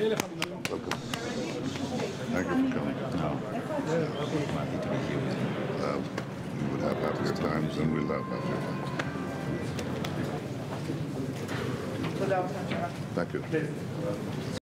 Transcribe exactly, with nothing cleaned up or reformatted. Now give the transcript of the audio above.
Thank you for coming. Um, we would have happier times and we'll have happier times. Thank you.